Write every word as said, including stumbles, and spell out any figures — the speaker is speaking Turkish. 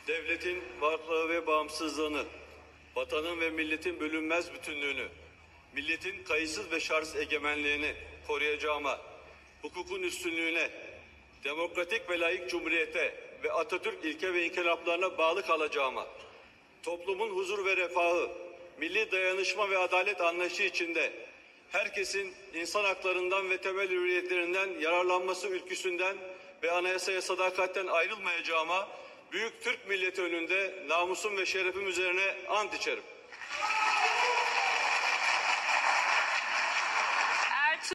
devletin varlığı ve bağımsızlığını, vatanın ve milletin bölünmez bütünlüğünü, milletin kayıtsız ve şartsız egemenliğini koruyacağıma, hukukun üstünlüğüne, demokratik ve layık cumhuriyete ve Atatürk ilke ve inkılaplarına bağlı kalacağıma, toplumun huzur ve refahı, milli dayanışma ve adalet anlayışı içinde herkesin insan haklarından ve temel hürriyetlerinden yararlanması ülküsünden ve anayasaya sadakatten ayrılmayacağıma, büyük Türk milleti önünde namusum ve şerefim üzerine ant içerim.